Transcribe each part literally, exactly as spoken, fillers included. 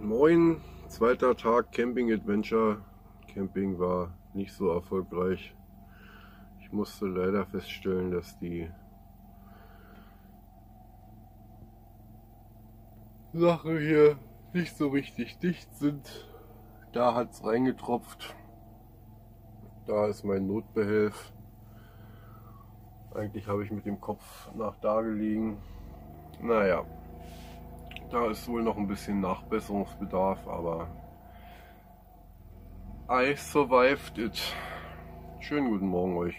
Moin, zweiter Tag Camping Adventure. Camping war nicht so erfolgreich. Ich musste leider feststellen, dass die Sachen hier nicht so richtig dicht sind. Da hat es reingetropft. Da ist mein Notbehelf. Eigentlich habe ich mit dem Kopf nach da gelegen. Naja, da ist wohl noch ein bisschen Nachbesserungsbedarf, aber I survived it. Schönen guten Morgen euch.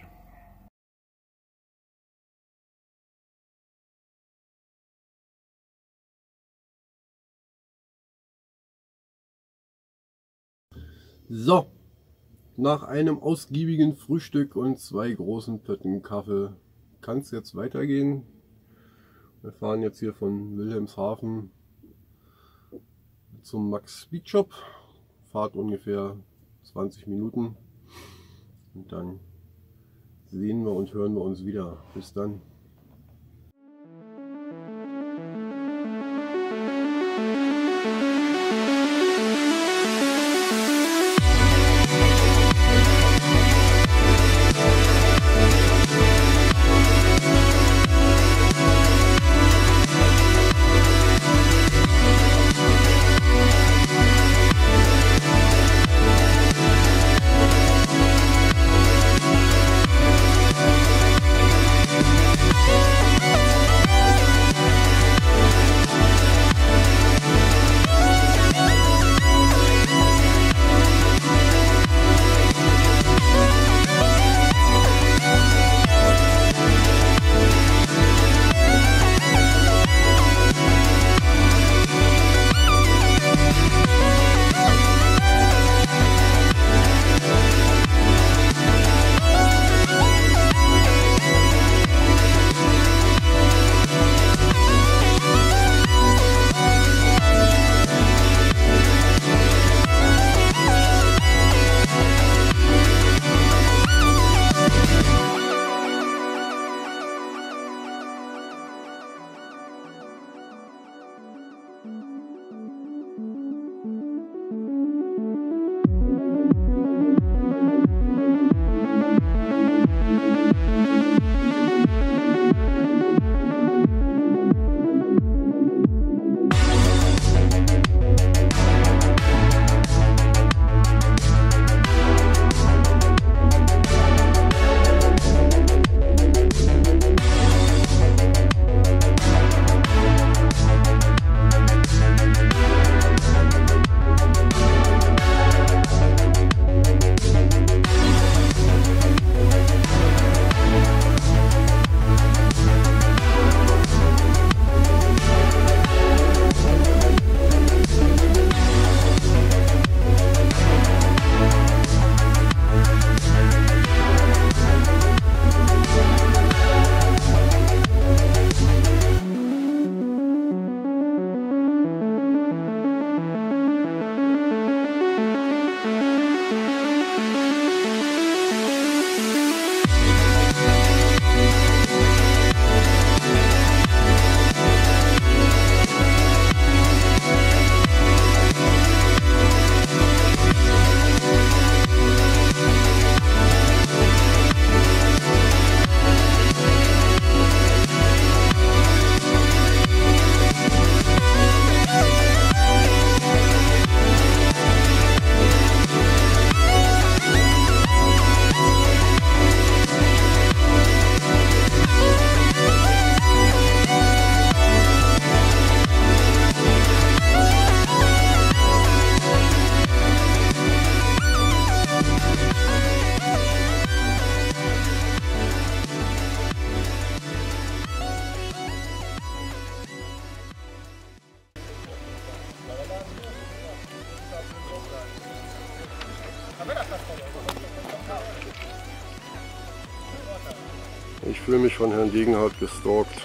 So, nach einem ausgiebigen Frühstück und zwei großen Pötten Kaffee kann es jetzt weitergehen. Wir fahren jetzt hier von Wilhelmshaven zum Max Beach Shop. Fahrt ungefähr zwanzig Minuten und dann sehen wir und hören wir uns wieder. Bis dann. Ich fühle mich von Herrn Degenhardt gestalkt.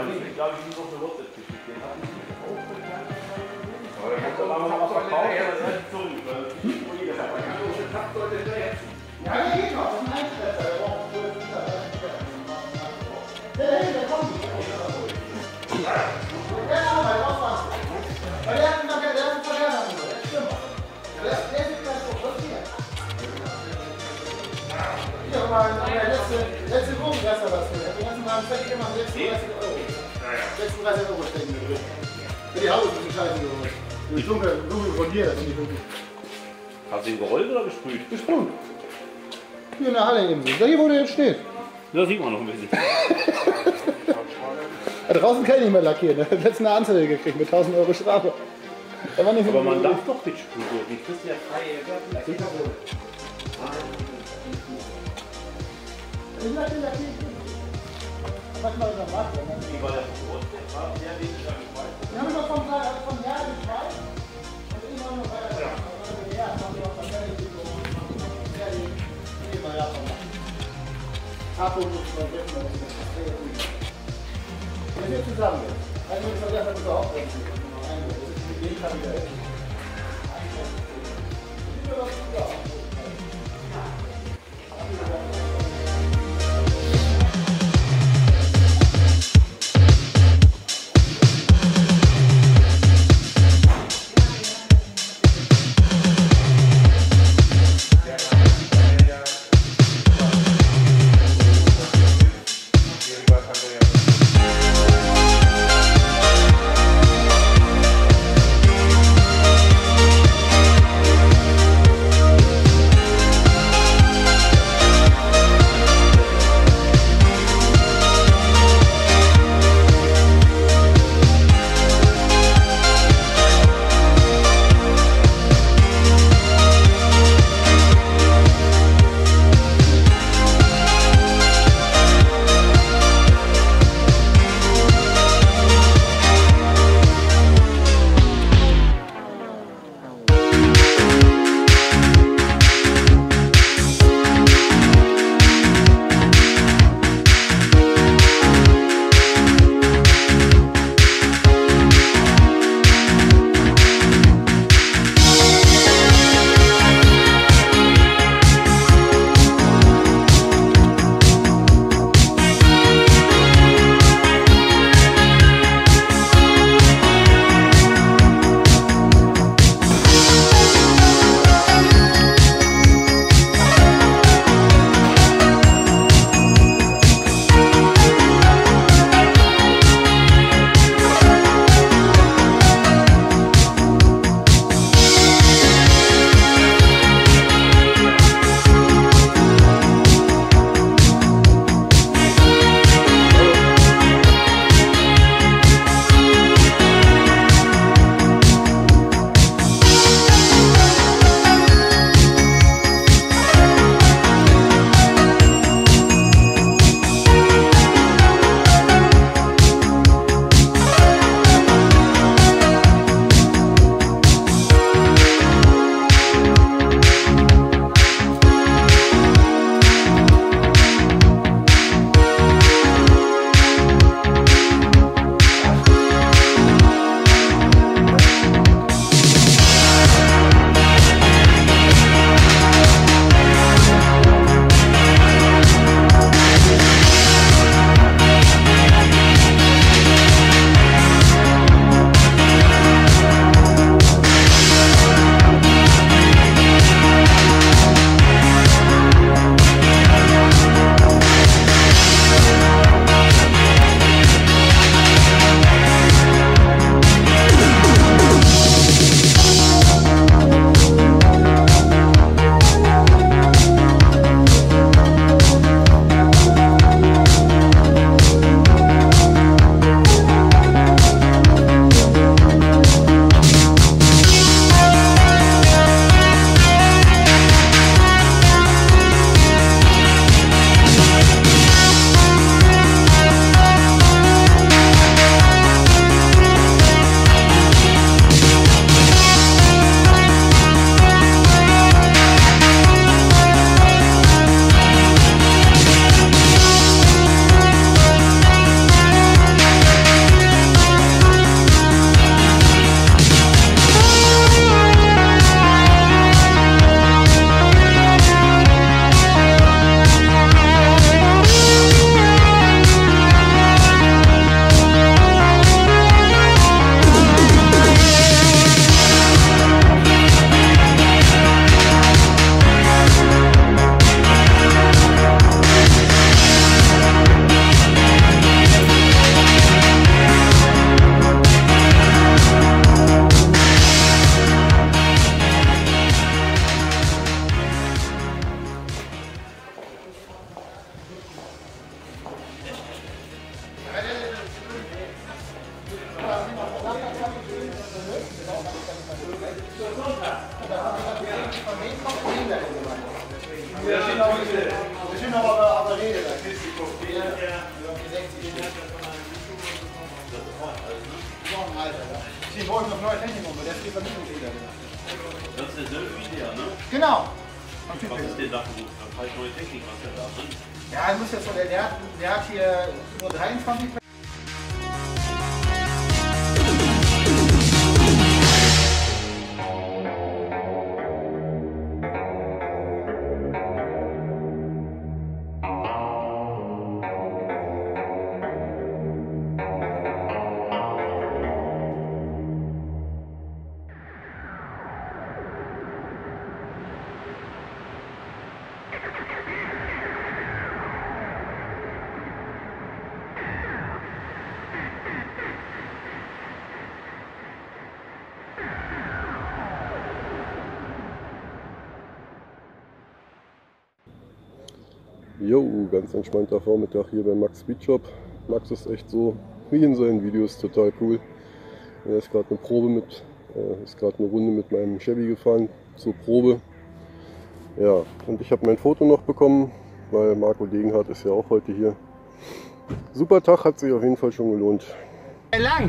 ich glaube, ich muss auf eine WhatsApp-Geschichte gehen. Hat nicht auch bekannt? Aber der kommt aber noch was verkauft, das ist halt so. Ja, der geht noch, das ist ein Einstresser, der braucht einen Schuss. Der dahinter kommt nicht. Der Arbeit, aufpassen. Weil der hat einen Verkehr, der hat einen Verkehr nach mir, der ist schlimmer. Der sieht gleich so, was hier? Hier, mal, der letzte, letzte Gruppengasser was für. Den ganzen Mal fertig gemacht, sechsunddreißig Euro. sechsunddreißig Euro stecken wir drin. Für die Haut ist die Scheiße geholt. Die Dunkel, dunkel von hier, das sind die dunkel. Hast du ihn gerollt oder gesprüht? Gesprungen. Hier in der Halle eben. Da hier, wo der jetzt steht. Da sieht man noch ein bisschen. Da draußen kann ich nicht mehr lackieren. Da hat letztens eine Anzeige gekriegt mit tausend Euro Strafe. Da war nicht Aber man so darf doch mit Sprühen. Die kriegst ja freie Garten. Ich lackiere, lackiere. Manchmal ist er macht. Wie war der Verbot? Der war sehr wenig am Schweiz. Wir haben immer vom Jahr vom Jahr geschweißt. Und immer noch weiter. Ja, haben wir auch von der ja, die immer ja von Abo muss man jetzt mal. Wir sind zusammen. Ein Mensch hat das überhaupt nicht. Das ist mit dem kann wieder helfen. Alter. Ja. Deswegen brauche ich noch neue Technik um, weil der ist viel Vermittlungsfehler. Das ist derselbe wie der, ne? Genau. Was ist denn da für eine neue Technik, was der da drin? Ja, ich muss jetzt so, der, der, hat, der hat hier nur dreiundzwanzig. Jo, ganz entspannter Vormittag hier bei Max Speed Shop. Max ist echt so wie in seinen Videos total cool. Er ist gerade eine Probe mit, äh, ist gerade eine Runde mit meinem Chevy gefahren zur Probe. Ja, und ich habe mein Foto noch bekommen, weil Marco Degenhardt ist ja auch heute hier. Super Tag, hat sich auf jeden Fall schon gelohnt. Lang!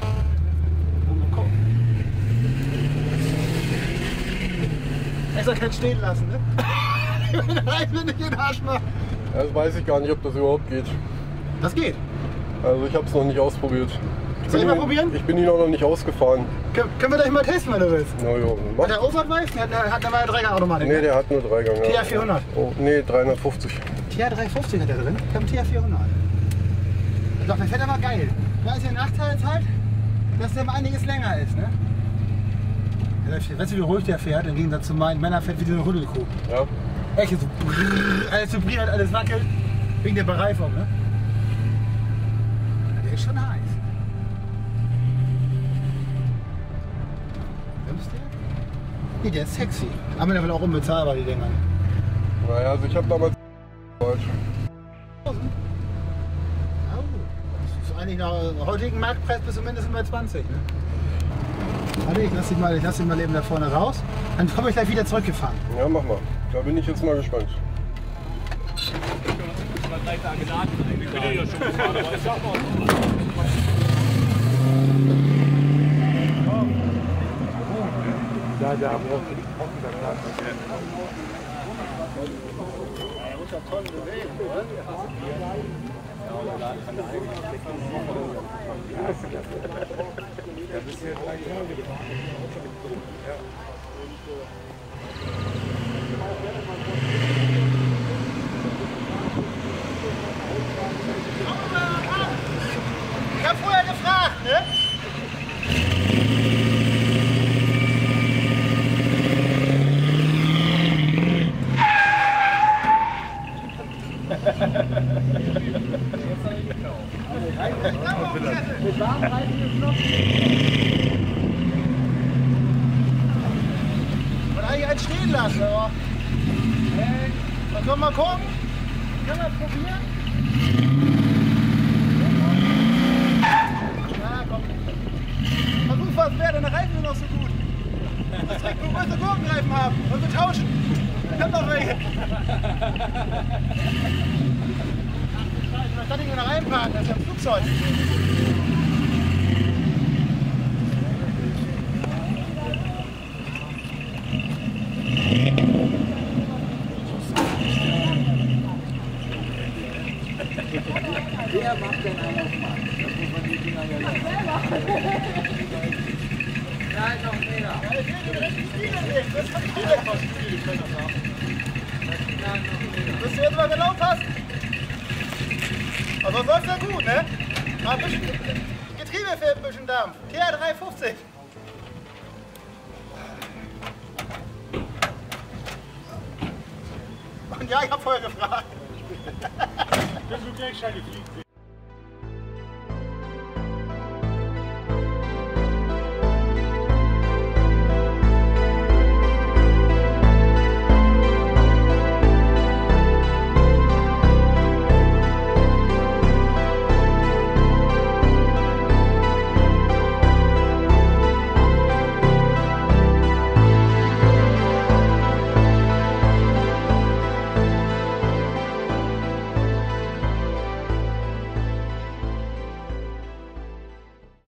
Er soll keinen stehen lassen, ne? Ich will nicht in den Arsch machen. Das weiß ich gar nicht, ob das überhaupt geht. Das geht. Also ich habe es noch nicht ausprobiert. Ich Soll ich bin mal probieren? Ich bin ihn auch noch nicht ausgefahren. Können, können wir gleich mal testen, wenn du willst. Na ja, Hat mach. der Aufwärtweiß? Der hat, hat der mal eine Dreigang-Automatik. Nee, der hat nur drei Gang. T R vierhundert. Oh, nee, dreihundertfünfzig. T R dreihundertfünfzig hat der drin. Ich habe einen T R vierhundert. Doch, der fährt aber geil. Da ist der Nachteil jetzt halt, dass der um einiges länger ist, ne? Weißt du, wie ruhig der fährt, im Gegensatz zu meinen Männer fährt wie so eine Rüttelkuh. Ja. Echt so, alles vibriert, alles wackelt, wegen der Bereifung, ne? Der ist schon heiß. Nimmst du? Nee, der ist sexy. Aber der will auch unbezahlbar, die Dinger. Naja, also ich habe damals falsch. Oh, das ist eigentlich nach heutigen Marktpreis bis zumindest bei zwanzig, ne? Warte, ich lass dich mal, ich lass dich mal eben da vorne raus. Dann komme ich gleich wieder zurückgefahren. Ja, mach mal. Da bin ich jetzt mal gespannt. Ich bin ja schon gefahren, aber ich sag mal. Da, da brauchst du die Brocken, da kannst Ich hab vorher gefragt, ne? Mit warmen Reifen jetzt noch? Und eigentlich einen stehen lassen, aber. Hey, dann können wir mal gucken. Können wir probieren? Ja, komm. Versuch was wäre, deine Reifen sind noch so gut. Das trägt nur größere Gurkenreifen haben und wir tauschen. Ich hab noch welche. Man kann nicht mehr reinparken, das ist ja ein Flugzeug. Wer macht denn einen auf den Markt? Das muss man die Dinger ja lernen. Nein, noch mehr. Ja, ich will die Stiege das kann ich wieder kosten, die können das haben. Müsst ihr jetzt mal genau passen. Aber sonst ja gut, ne? Ein bisschen Getriebe fehlt ein bisschen Dampf. T R dreihundertfünfzig. Und ja, ich hab vorher gefragt. Das ist gleich schade fliegt.